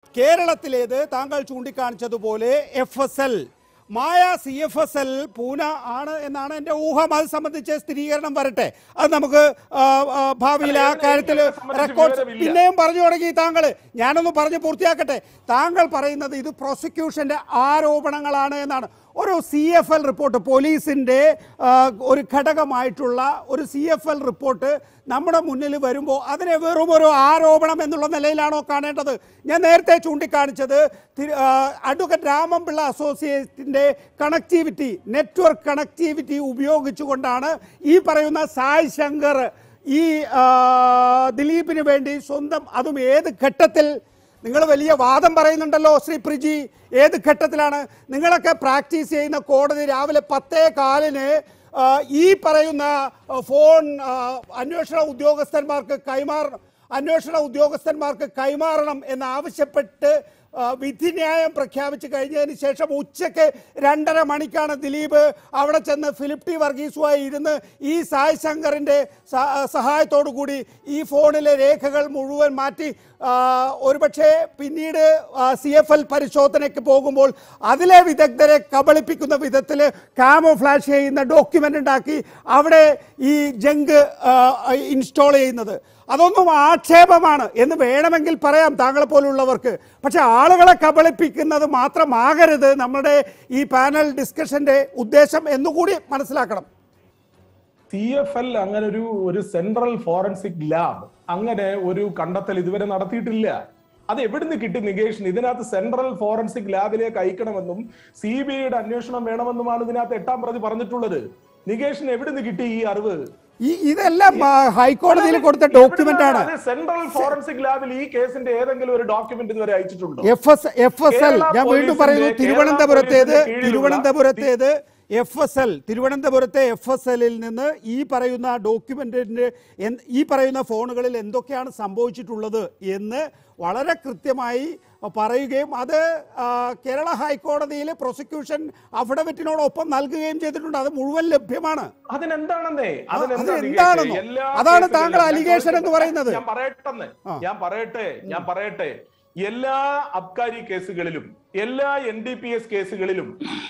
കേരളത്തിലേത് താങ്കൾ ചൂണ്ടിക്കാണിച്ചതുപോലെ FSL മായ CFSL Pune ആണ് എന്നാണ് എൻ്റെ ഊഹം. അത് സംബന്ധിച്ച് സ്ഥിരീകരണം വരട്ടെ, അത് നമുക്ക് ഭാവിയിൽ ആ കാര്യത്തിൽ റെക്കോർഡ്. പിന്നെയും പറഞ്ഞു തുടങ്ങി താങ്കൾ. ഞാനൊന്ന് പറഞ്ഞ് പൂർത്തിയാക്കട്ടെ. താങ്കൾ പറയുന്നത് ഇത് പ്രോസിക്യൂഷൻ്റെ ആരോപണങ്ങളാണ് എന്നാണ്. ഒരു CFL റിപ്പോർട്ട്, പോലീസിൻ്റെ ഒരു ഘടകമായിട്ടുള്ള ഒരു CFL റിപ്പോർട്ട് നമ്മുടെ മുന്നിൽ വരുമ്പോൾ അതിനെ വെറും ഒരു ആരോപണം എന്നുള്ള നിലയിലാണോ കാണേണ്ടത്? ഞാൻ നേരത്തെ ചൂണ്ടിക്കാണിച്ചത് അഡ്വക്കേറ്റ് രാമൻപിള്ള അസോസിയേറ്റിൻ്റെ കണക്ടിവിറ്റി, നെറ്റ്വർക്ക് കണക്ടിവിറ്റി ഉപയോഗിച്ചുകൊണ്ടാണ് ഈ പറയുന്ന സായ് ശങ്കർ ഈ ദിലീപിന് വേണ്ടി സ്വന്തം, അതും ഏത് ഘട്ടത്തിൽ, നിങ്ങൾ വലിയ വാദം പറയുന്നുണ്ടല്ലോ ശ്രീ പ്രിജി, ഏത് ഘട്ടത്തിലാണ് നിങ്ങളൊക്കെ പ്രാക്ടീസ് ചെയ്യുന്ന കോടതി രാവിലെ 10:15 ഈ പറയുന്ന ഫോൺ അന്വേഷണ ഉദ്യോഗസ്ഥന്മാർക്ക് കൈമാറണം എന്നാവശ്യപ്പെട്ട് വിധിന്യായം പ്രഖ്യാപിച്ച് കഴിഞ്ഞതിന് ശേഷം ഉച്ചയ്ക്ക് 2:30 മണിക്കാണ് ദിലീപ് അവിടെ ചെന്ന് ഫിലിപ്പ് ടി വർഗീസുമായി ഇരുന്ന് ഈ സായ് ശങ്കറിൻ്റെ സഹായത്തോടു കൂടി ഈ ഫോണിലെ രേഖകൾ മുഴുവൻ മാറ്റി, ഒരുപക്ഷെ പിന്നീട് CFL പരിശോധനയ്ക്ക് പോകുമ്പോൾ അതിലെ വിദഗ്ധരെ കബളിപ്പിക്കുന്ന വിധത്തിൽ കാമോഫ്ലാഷ് ചെയ്യുന്ന ഡോക്യുമെൻ്റ് ഉണ്ടാക്കി അവിടെ ഈ ജങ്ക് ഇൻസ്റ്റാൾ ചെയ്യുന്നത്. അതൊന്നും ആക്ഷേപമാണ് എന്ന് വേണമെങ്കിൽ പറയാം താങ്കളെ പോലുള്ളവർക്ക്. പക്ഷെ ആളുകളെ കബളിപ്പിക്കുന്നത് മാത്രമാകരുത് നമ്മുടെ ഈ പാനൽ ഡിസ്കഷന്റെ ഉദ്ദേശം എന്നുകൂടി മനസ്സിലാക്കണം. CFL അങ്ങനെ ഒരു സെൻട്രൽ ഫോറൻസിക് ലാബ് അങ്ങനെ ഒരു കണ്ടെത്തൽ ഇതുവരെ നടത്തിയിട്ടില്ല. അത് എവിടുന്ന് കിട്ടി നികേഷിന്? ഇതിനകത്ത് സെൻട്രൽ ഫോറൻസിക് ലാബിലേക്ക് അയക്കണമെന്നും CBIയുടെ അന്വേഷണം വേണമെന്നുമാണ് ഇതിനകത്ത് 8ാം പ്രതി പറഞ്ഞിട്ടുള്ളത്. നികേഷിന് എവിടുന്ന് കിട്ടി ഈ അറിവ്? ഇതെല്ലാം ഹൈക്കോടതിയിൽ കൊടുത്ത ഡോക്യുമെന്റ് ആണ്. സെൻട്രൽ ഫോറൻസിക് ലാബിൽ ഈ കേസിന്റെ ഏതെങ്കിലും ഒരു ഡോക്യുമെന്റ് ഇതുവരെ അയച്ചിട്ടുണ്ടോ? FSL, ഞാൻ വീണ്ടും പറയുന്നു, തിരുവനന്തപുരത്തേത് തിരുവനന്തപുരത്തെ FSLൽ നിന്ന് ഈ പറയുന്ന ഡോക്യുമെന്റിന്റെ ഈ പറയുന്ന ഫോണുകളിൽ എന്തൊക്കെയാണ് സംഭവിച്ചിട്ടുള്ളത് എന്ന് വളരെ കൃത്യമായി പറയുകയും അത് കേരള ഹൈക്കോടതിയിൽ പ്രോസിക്യൂഷൻ അഫിഡവിറ്റിനോടൊപ്പം നൽകുകയും ചെയ്തിട്ടുണ്ട്. അത് മുഴുവൻ ലഭ്യമാണ്. അതെന്താണെന്നോ അതാണ് താങ്കൾ അലിഗേഷൻ എന്ന് പറയുന്നത്. ഞാൻ പറയട്ടെ എല്ലാ അബ്കാരി കേസുകളിലും എല്ലാ NDPS കേസുകളിലും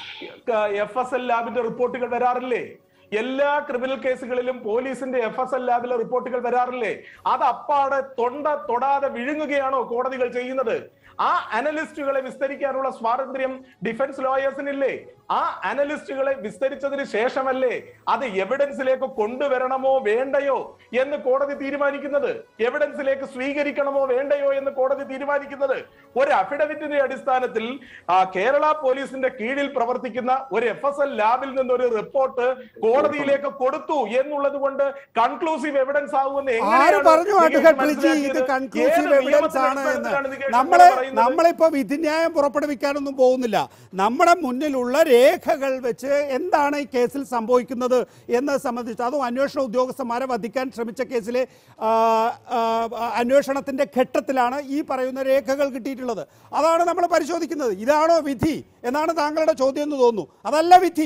FSL ലാബിന്റെ റിപ്പോർട്ടുകൾ വരാറില്ലേ? എല്ലാ ക്രിമിനൽ കേസുകളിലും പോലീസിന്റെ FSL ലാബിലെ റിപ്പോർട്ടുകൾ വരാറില്ലേ? അത് അപ്പാടെ തൊടാതെ വിഴുങ്ങുകയാണോ കോടതികൾ ചെയ്യുന്നത്? ആ അനലിസ്റ്റുകളെ വിസ്തരിക്കാനുള്ള സ്വാതന്ത്ര്യം ഡിഫൻസ് ലോയേഴ്സിനില്ലേ? ആ അനലിസ്റ്റുകളെ വിസ്തരിച്ചതിന് ശേഷമല്ലേ അത് എവിഡൻസിലേക്ക് കൊണ്ടുവരണമോ വേണ്ടയോ എന്ന് കോടതി തീരുമാനിക്കുന്നത്? എവിഡൻസിലേക്ക് സ്വീകരിക്കണമോ വേണ്ടയോ എന്ന് കോടതി തീരുമാനിക്കുന്നത്? ഒരു അഫിഡവിറ്റിന്റെ അടിസ്ഥാനത്തിൽ കേരള പോലീസിന്റെ കീഴിൽ പ്രവർത്തിക്കുന്ന ഒരു FSL ലാബിൽ നിന്ന് ഒരു റിപ്പോർട്ട് കോടതിയിലേക്ക് കൊടുത്തു എന്നുള്ളത് കൊണ്ട് കൺക്ലൂസീവ് എവിഡൻസ് ആകുമെന്ന് നമ്മളിപ്പോ വിധിന്യായം പുറപ്പെടുവിക്കാനൊന്നും പോകുന്നില്ല. നമ്മുടെ മുന്നിലുള്ള രേഖകൾ വെച്ച് എന്താണ് ഈ കേസിൽ സംഭവിക്കുന്നത് എന്നത് സംബന്ധിച്ച്, അതും അന്വേഷണ ഉദ്യോഗസ്ഥന്മാരെ വധിക്കാൻ ശ്രമിച്ച കേസിലെ അന്വേഷണത്തിന്റെ ഘട്ടത്തിലാണ് ഈ പറയുന്ന രേഖകൾ കിട്ടിയിട്ടുള്ളത്. അതാണ് നമ്മൾ പരിശോധിക്കുന്നത്. ഇതാണോ വിധി എന്നാണ് താങ്കളുടെ ചോദ്യം എന്ന് തോന്നുന്നു. അതല്ല വിധി.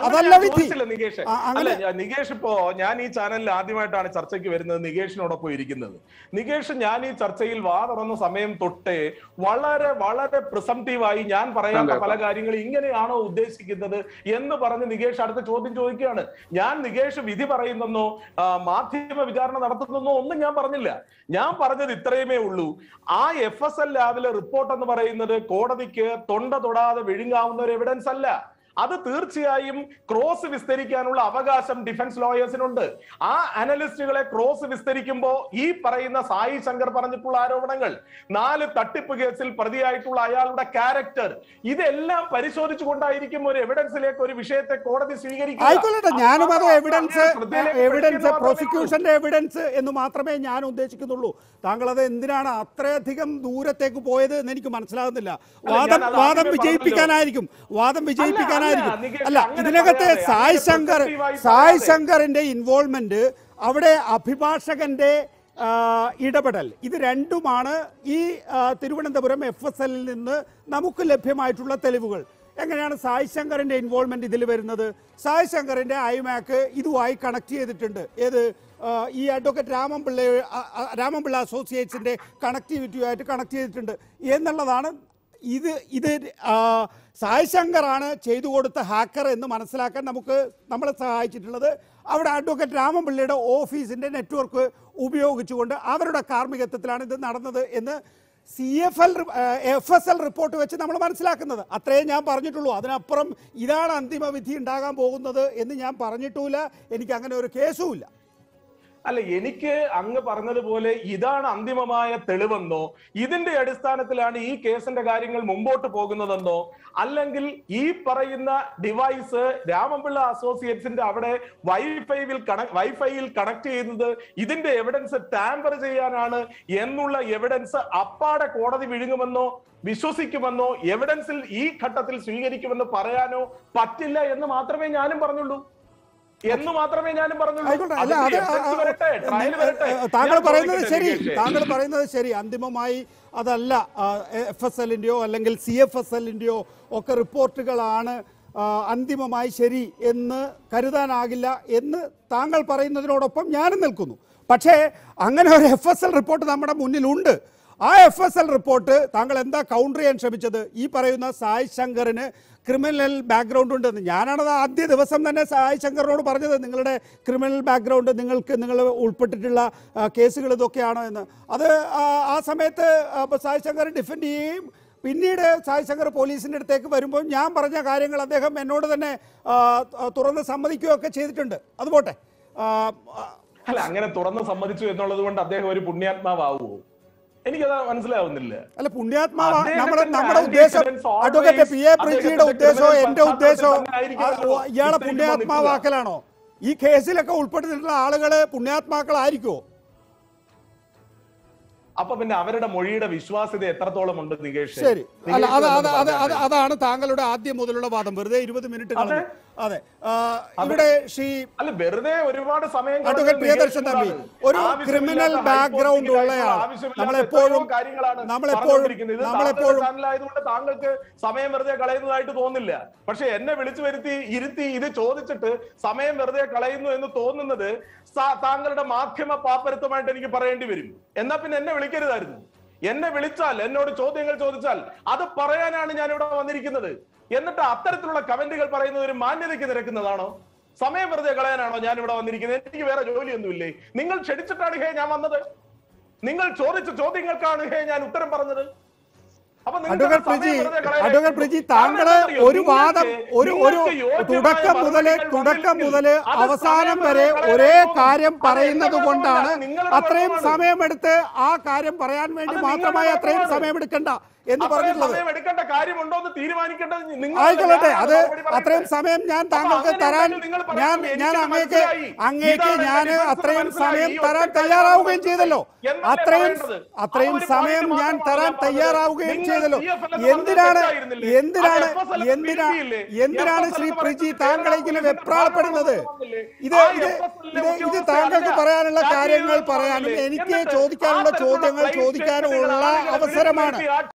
നികേഷ്, ഇപ്പോ ഞാൻ ഈ ചാനലിൽ ആദ്യമായിട്ടാണ് ചർച്ചയ്ക്ക് വരുന്നത്, നികേഷിനോടൊപ്പം ഇരിക്കുന്നത്. നികേഷ്, ഞാൻ ഈ ചർച്ചയിൽ തുറന്ന സമയം തൊട്ടേ വളരെ വളരെ പ്രിസംപ്റ്റീവായി ഞാൻ പറയാത്ത പല കാര്യങ്ങളും ഇങ്ങനെയാണോ ഉദ്ദേശിക്കുന്നത് എന്ന് പറഞ്ഞ് നികേഷ് അടുത്ത ചോദ്യം ചോദിക്കുകയാണ്. ഞാൻ നികേഷ് വിധി പറയുന്നെന്നോ മാധ്യമ വിചാരണ നടത്തുന്നെന്നോ ഒന്നും ഞാൻ പറഞ്ഞില്ല. ഞാൻ പറഞ്ഞത് ഇത്രയുമേ ഉള്ളൂ. ആ FSL ലാബിലെ റിപ്പോർട്ട് എന്ന് പറയുന്നത് കോടതിക്ക് തൊടാതെ വിഴുങ്ങാവുന്ന ഒരു എവിഡൻസ് അല്ല. അത് തീർച്ചയായും ക്രോസ് വിസ്തരിക്കാനുള്ള അവകാശം ഡിഫൻസ് ലോയേഴ്സിനുണ്ട്. ആ അനലിസ്റ്റുകളെ ക്രോസ് വിസ്തരിക്കുമ്പോൾ ഈ പറയുന്ന സായി ശങ്കർ പറഞ്ഞിട്ടുള്ള ആരോപണങ്ങൾ, 4 തട്ടിപ്പ് കേസിൽ പ്രതിയായിട്ടുള്ള അയാളുടെ ക്യാരക്ടർ, ഇതെല്ലാം പരിശോധിച്ചുകൊണ്ടായിരിക്കും ഒരു എവിഡൻസിലേക്ക് ഒരു വിഷയത്തെ കോടതി സ്വീകരിക്കുക. ഞാനും അത് എവിഡൻസ് പ്രോസിക്യൂഷന്റെ എവിഡൻസ് എന്ന് മാത്രമേ ഞാൻ ഉദ്ദേശിക്കുന്നുള്ളൂ. താങ്കൾ അത് എന്തിനാണ് അത്രയധികം ദൂരത്തേക്ക് പോയത് എന്ന് എനിക്ക് മനസ്സിലാകുന്നില്ല. വാദം വിജയിപ്പിക്കാനായിരിക്കും. അല്ല, ഇതിനകത്തെ സായ് ശങ്കറിന്റെ ഇൻവോൾവ്മെന്റ്, അവിടെ അഭിഭാഷകന്റെ ഇടപെടൽ, ഇത് രണ്ടുമാണ് ഈ തിരുവനന്തപുരം FSLൽ നിന്ന് നമുക്ക് ലഭ്യമായിട്ടുള്ള തെളിവുകൾ. എങ്ങനെയാണ് സായ് ശങ്കറിന്റെ ഇൻവോൾവ്മെന്റ് ഇതിൽ വരുന്നത്? സായ് ശങ്കറിന്റെ iMac ഇതുമായി കണക്ട് ചെയ്തിട്ടുണ്ട്. ഏത് ഈ അഡ്വക്കേറ്റ് രാമൻപിള്ള അസോസിയേറ്റ്സിൻ്റെ കണക്ടിവിറ്റിയുമായിട്ട് കണക്ട് ചെയ്തിട്ടുണ്ട് എന്നുള്ളതാണ്. ഇത് സായ് ശങ്കറാണ് ചെയ്തു കൊടുത്ത ഹാക്കർ എന്ന് മനസ്സിലാക്കാൻ നമ്മളെ സഹായിച്ചിട്ടുള്ളത്. അവിടെ അഡ്വക്കേറ്റ് രാമൻപിള്ളയുടെ ഓഫീസിൻ്റെ നെറ്റ്വർക്ക് ഉപയോഗിച്ചുകൊണ്ട് അവരുടെ കാർമ്മികത്വത്തിലാണ് ഇത് നടന്നത് എന്ന് FSL റിപ്പോർട്ട് വെച്ച് നമ്മൾ മനസ്സിലാക്കുന്നത്. അത്രയേ ഞാൻ പറഞ്ഞിട്ടുള്ളൂ. അതിനപ്പുറം ഇതാണ് അന്തിമ വിധി ഉണ്ടാകാൻ പോകുന്നത് എന്ന് ഞാൻ പറഞ്ഞിട്ടുമില്ല. എനിക്ക് അങ്ങനെ ഒരു കേസുമില്ല. അല്ല, എനിക്ക് അങ്ങ് പറഞ്ഞതുപോലെ ഇതാണ് അന്തിമമായ തെളിവെന്നോ, ഇതിന്റെ അടിസ്ഥാനത്തിലാണ് ഈ കേസിന്റെ കാര്യങ്ങൾ മുമ്പോട്ട് പോകുന്നതെന്നോ, അല്ലെങ്കിൽ ഈ പറയുന്ന ഡിവൈസ് രാമൻപിള്ള അസോസിയേറ്റ്സിന്റെ അവിടെ വൈഫൈയിൽ കണക്ട് ചെയ്യുന്നത് ഇതിന്റെ എവിഡൻസ് ടാമ്പർ ചെയ്യാനാണ് എന്നുള്ള എവിഡൻസ് അപ്പാടെ കോടതി വിഴുങ്ങുമെന്നോ വിശ്വസിക്കുമെന്നോ എവിഡൻസിൽ ഈ ഘട്ടത്തിൽ സ്വീകരിക്കുമെന്ന് പറയാനോ പറ്റില്ല എന്ന് മാത്രമേ ഞാനും പറഞ്ഞുള്ളൂ. താങ്കൾ പറയുന്നത് ശരി. അന്തിമമായി അതല്ല FSLന്റെയോ അല്ലെങ്കിൽ CFSLന്റെയോ ഒക്കെ റിപ്പോർട്ടുകളാണ് അന്തിമമായി ശരി എന്ന് കരുതാനാകില്ല എന്ന് താങ്കൾ പറയുന്നതിനോടൊപ്പം ഞാനും നിൽക്കുന്നു. പക്ഷേ അങ്ങനെ ഒരു FSL റിപ്പോർട്ട് നമ്മുടെ മുന്നിലുണ്ട്. ആ FSL റിപ്പോർട്ട് താങ്കൾ എന്താ കൗണ്ടർ ചെയ്യാൻ ശ്രമിച്ചത്? ഈ പറയുന്ന സായ് ശങ്കറിന് ക്രിമിനൽ ബാക്ക്ഗ്രൗണ്ട് ഉണ്ടെന്ന്. ഞാനാണത് ആദ്യ ദിവസം തന്നെ സായ് ശങ്കറിനോട് പറഞ്ഞത്, നിങ്ങളുടെ ക്രിമിനൽ ബാക്ക്ഗ്രൗണ്ട്, നിങ്ങൾ ഉൾപ്പെട്ടിട്ടുള്ള കേസുകൾ ഇതൊക്കെയാണോ എന്ന്. അത് ആ സമയത്ത് സായ് ശങ്കർ ഡിഫെൻഡ് ചെയ്യുകയും പിന്നീട് സായ് ശങ്കർ പോലീസിൻ്റെ അടുത്തേക്ക് വരുമ്പോൾ ഞാൻ പറഞ്ഞ കാര്യങ്ങൾ അദ്ദേഹം എന്നോട് തന്നെ തുറന്ന് സമ്മതിക്കുകയൊക്കെ ചെയ്തിട്ടുണ്ട്. അതുപോട്ടെ. അല്ല, അങ്ങനെ തുറന്ന് സമ്മതിച്ചു എന്നുള്ളത് കൊണ്ട് അദ്ദേഹം ഒരു പുണ്യാത്മാവുമോ? എനിക്കത് മനസ്സിലാവുന്നില്ല. അല്ല, പുണ്യാത്മാവ് നമ്മുടെ ഉദ്ദേശം അഡ്വക്കേറ്റ് PA പ്രിജിയുടെ ഉദ്ദേശമോ എന്റെ ഉദ്ദേശമോ ഇയാളെ പുണ്യാത്മാവാക്കലാണോ? ഈ കേസിലൊക്കെ ഉൾപ്പെട്ടിട്ടുള്ള ആളുകള് പുണ്യാത്മാക്കളായിരിക്കുമോ? അപ്പൊ പിന്നെ അവരുടെ മൊഴിയുടെ വിശ്വാസ്യത എത്രത്തോളം ഉണ്ട് നികേഷ്? ശരി, അല്ല അതാണ് താങ്കളുടെ ആദ്യം മുതലുള്ള വാദം. വെറുതെ 20 മിനിറ്റ് കളഞ്ഞു. അതെ, ഇവിടെ അല്ല, വെറുതെ ഒരുപാട് സമയം അഡ്വക്കേറ്റ് പ്രിയദർശൻ തമ്പി ഒരു ക്രിമിനൽ ബാക്ക്ഗ്രൗണ്ട് ഉള്ളയാൾ. നമ്മളെപ്പോഴും താങ്കൾക്ക് സമയം വെറുതെ കളയുന്നതായിട്ട് തോന്നില്ല. പക്ഷെ എന്നെ വിളിച്ചു ഇരുത്തി ഇത് ചോദിച്ചിട്ട് സമയം വെറുതെ കളയുന്നു എന്ന് തോന്നുന്നത് താങ്കളുടെ മാധ്യമ പാപ്പരത്വമായിട്ട് എനിക്ക് പറയേണ്ടി വരും. എന്നാ പിന്നെ എന്നെ വിളിക്കരുതായിരുന്നു. എന്നെ വിളിച്ചാൽ, എന്നോട് ചോദ്യങ്ങൾ ചോദിച്ചാൽ അത് പറയാനാണ് ഞാൻ ഇവിടെ വന്നിരിക്കുന്നത്. എന്നിട്ട് അത്തരത്തിലുള്ള കമന്റുകൾ പറയുന്നത് ഒരു മാന്യതയ്ക്ക് നിരക്കുന്നതാണോ? സമയം വെറുതെ കളയാനാണോ ഞാൻ ഇവിടെ വന്നിരിക്കുന്നത്? എനിക്ക് വേറെ ജോലിയൊന്നുമില്ലേ? നിങ്ങൾ ക്ഷണിച്ചിട്ടാണ് ഞാൻ വന്നത്. നിങ്ങൾ ചോദിച്ച ചോദ്യങ്ങൾക്കാണ് ഞാൻ ഉത്തരം പറഞ്ഞത്. അഡ്വക്കേറ്റ് പ്രിജി, താങ്കള് ഒരു വാദം ഒരു തുടക്കം മുതല് അവസാനം വരെ ഒരേ കാര്യം പറയുന്നത് കൊണ്ടാണ് അത്രയും സമയമെടുത്ത് ആ കാര്യം പറയാൻ വേണ്ടി മാത്രമായി അത്രയും സമയമെടുക്കണ്ട എന്ന് പറഞ്ഞിട്ടുള്ളത്. ആയിക്കൊള്ളട്ടെ, അത് അത്രയും സമയം ഞാൻ താങ്കൾക്ക് തരാൻ ഞാൻ അങ്ങേക്ക് ഞാൻ അത്രയും സമയം തരാൻ തയ്യാറാവുകയും ചെയ്തല്ലോ. അത്രയും സമയം ഞാൻ തരാൻ തയ്യാറാവുകയും ചെയ്തല്ലോ. എന്തിനാണ് ശ്രീ പ്രിജി താങ്കളെ ഇങ്ങനെ വെപ്രാളപ്പെടുന്നത്? ഇത് താങ്കൾക്ക് പറയാനുള്ള കാര്യങ്ങൾ പറയാനും എനിക്ക് ചോദിക്കാനുള്ള ചോദ്യങ്ങൾ ചോദിക്കാനുള്ള അവസരമാണ്.